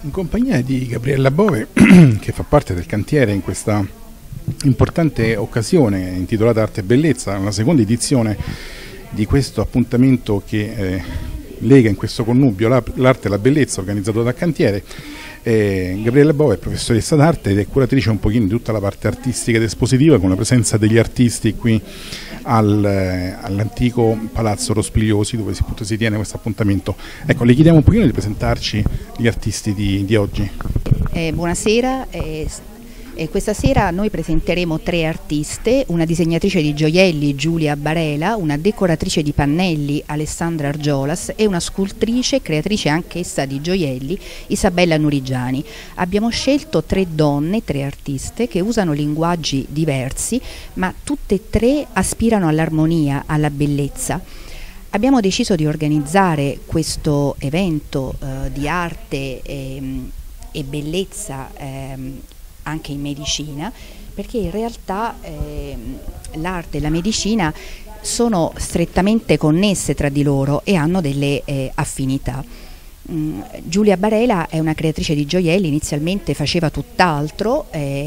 in compagnia di Gabriella Bove, che fa parte del cantiere in questa importante occasione intitolata Arte e Bellezza, una seconda edizione di questo appuntamento che lega in questo connubio l'arte e la bellezza, organizzato dal cantiere. Gabriella Bove è professoressa d'arte ed è curatrice un pochino di tutta la parte artistica ed espositiva, con la presenza degli artisti qui all'antico Palazzo Rospigliosi, dove appunto si tiene questo appuntamento. Ecco, le chiediamo un pochino di presentarci gli artisti di oggi. Buonasera. Questa sera noi presenteremo 3 artiste: una disegnatrice di gioielli, Giulia Barela, una decoratrice di pannelli, Alessandra Argiolas, e una scultrice, creatrice anch'essa di gioielli, Isabella Nurigiani. Abbiamo scelto 3 donne, 3 artiste che usano linguaggi diversi, ma tutte e 3 aspirano all'armonia, alla bellezza. Abbiamo deciso di organizzare questo evento di arte e bellezza anche in medicina, perché in realtà l'arte e la medicina sono strettamente connesse tra di loro e hanno delle affinità. Giulia Barela è una creatrice di gioielli, inizialmente faceva tutt'altro,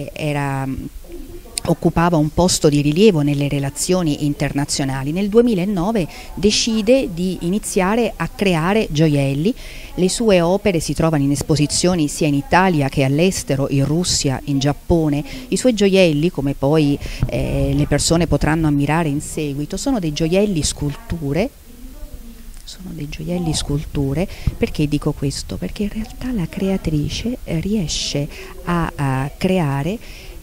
occupava un posto di rilievo nelle relazioni internazionali. Nel 2009 decide di iniziare a creare gioielli. Le sue opere si trovano in esposizioni sia in Italia che all'estero, in Russia, in Giappone. I suoi gioielli, come poi le persone potranno ammirare in seguito, sono dei gioielli sculture. Perché dico questo? Perché in realtà la creatrice riesce a creare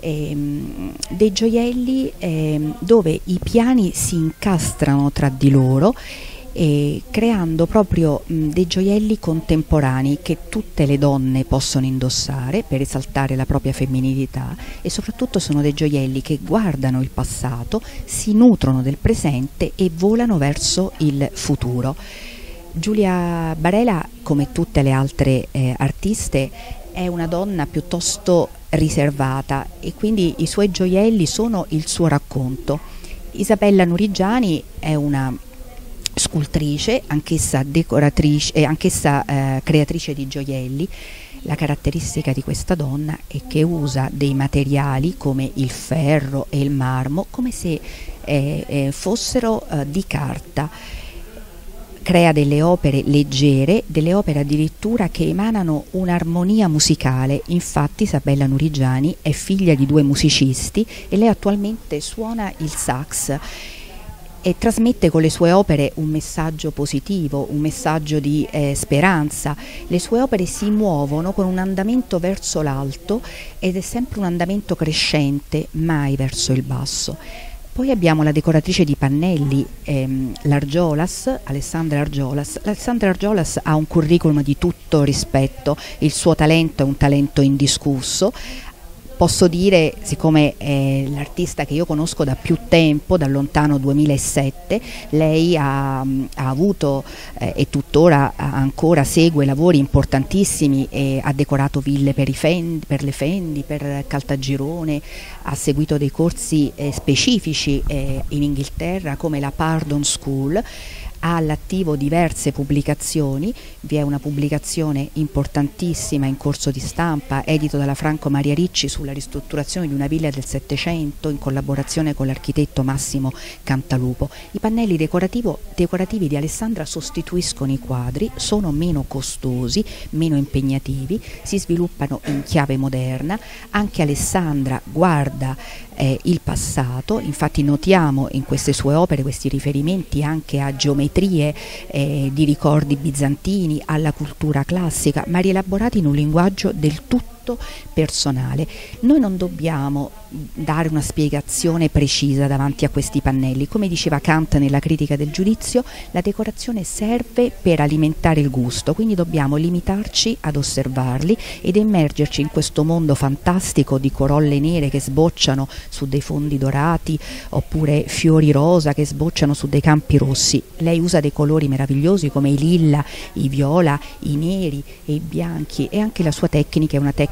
dei gioielli dove i piani si incastrano tra di loro, creando proprio dei gioielli contemporanei che tutte le donne possono indossare per esaltare la propria femminilità, e soprattutto sono dei gioielli che guardano il passato, si nutrono del presente e volano verso il futuro. Giulia Barela, come tutte le altre artiste, è una donna piuttosto riservata e quindi i suoi gioielli sono il suo racconto. Isabella Nurigiani è una scultrice, anch'essa decoratrice e anch'essa creatrice di gioielli. La caratteristica di questa donna è che usa dei materiali come il ferro e il marmo come se fossero di carta. Crea delle opere leggere, delle opere addirittura che emanano un'armonia musicale. Infatti Isabella Nurigiani è figlia di 2 musicisti e lei attualmente suona il sax e trasmette con le sue opere un messaggio positivo, un messaggio di speranza. Le sue opere si muovono con un andamento verso l'alto ed è sempre un andamento crescente, mai verso il basso. Poi abbiamo la decoratrice di pannelli, Alessandra Argiolas. Alessandra Argiolas ha un curriculum di tutto rispetto, il suo talento è un talento indiscusso. Posso dire, siccome è l'artista che io conosco da più tempo, dal lontano 2007, lei ha avuto e tuttora ancora segue lavori importantissimi, ha decorato ville per le Fendi, per Caltagirone, ha seguito dei corsi specifici in Inghilterra come la Pardon School. Ha all'attivo diverse pubblicazioni, vi è una pubblicazione importantissima in corso di stampa, edito dalla Franco Maria Ricci, sulla ristrutturazione di una villa del Settecento in collaborazione con l'architetto Massimo Cantalupo. I pannelli decorativi di Alessandra sostituiscono i quadri, sono meno costosi, meno impegnativi, si sviluppano in chiave moderna. Anche Alessandra guarda il passato, infatti notiamo in queste sue opere questi riferimenti anche a geometrie di ricordi bizantini, alla cultura classica, ma rielaborati in un linguaggio del tutto personale. Noi non dobbiamo dare una spiegazione precisa davanti a questi pannelli. Come diceva Kant nella critica del giudizio, la decorazione serve per alimentare il gusto, quindi dobbiamo limitarci ad osservarli ed immergerci in questo mondo fantastico di corolle nere che sbocciano su dei fondi dorati, oppure fiori rosa che sbocciano su dei campi rossi. Lei usa dei colori meravigliosi come i lilla, i viola, i neri e i bianchi, e anche la sua tecnica è una tecnica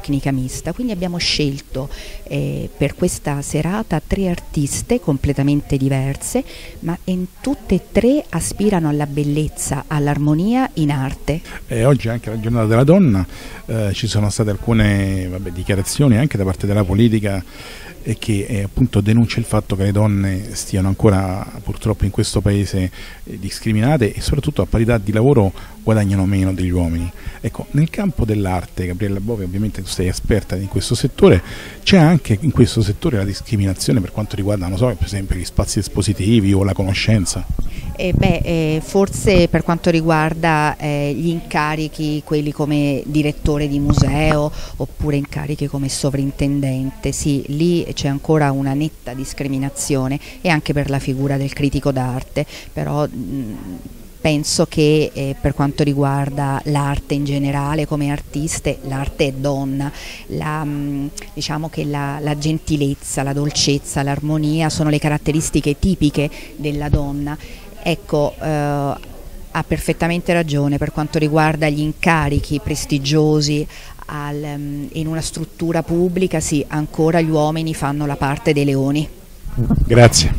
tecnica mista, quindi abbiamo scelto per questa serata 3 artiste completamente diverse, ma tutte e 3 aspirano alla bellezza, all'armonia in arte. Oggi è anche la giornata della donna, ci sono state alcune dichiarazioni anche da parte della politica che appunto denuncia il fatto che le donne stiano ancora purtroppo in questo paese discriminate e soprattutto a parità di lavoro guadagnano meno degli uomini. Ecco, nel campo dell'arte, Gabriella Bove, ovviamente tu sei esperta in questo settore, c'è anche in questo settore la discriminazione per quanto riguarda, non so, per esempio gli spazi espositivi o la conoscenza? Forse per quanto riguarda gli incarichi, quelli come direttore di museo oppure incarichi come sovrintendente, sì, lì c'è ancora una netta discriminazione, e anche per la figura del critico d'arte, però penso che per quanto riguarda l'arte in generale, come artiste, l'arte è donna, diciamo che la gentilezza, la dolcezza, l'armonia sono le caratteristiche tipiche della donna. Ecco, ha perfettamente ragione per quanto riguarda gli incarichi prestigiosi in una struttura pubblica, sì, ancora gli uomini fanno la parte dei leoni. Grazie.